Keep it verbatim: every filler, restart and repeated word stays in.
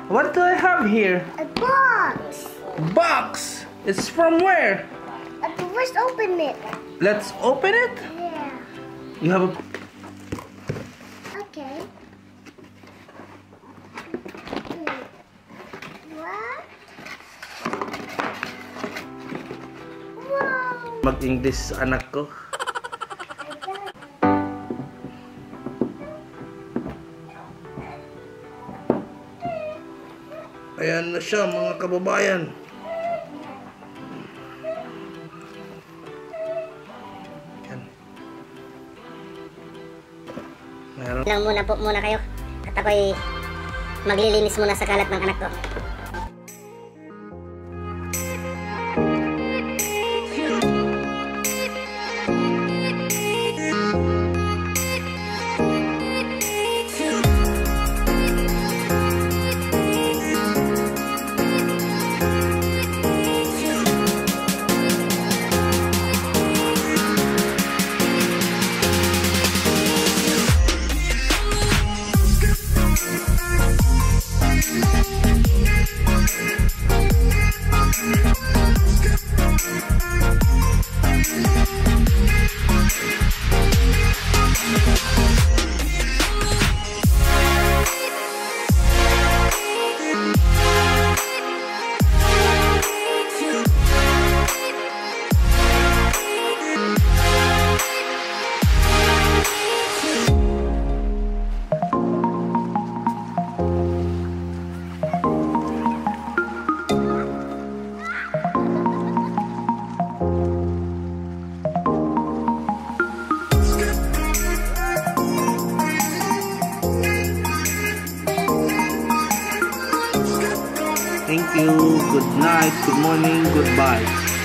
What do I have here? A box. Box. It's from where? Uh, let's open it. Let's open it. Yeah. You have a. Okay. What? Wow. Mag-English anak ko. Ayan na siya mga kababayan. Ayan. Meron. Lang muna po muna kayo. At ako'y maglilinis muna sa kalat ng anak ko. Thank you. Good night. Good morning. Goodbye.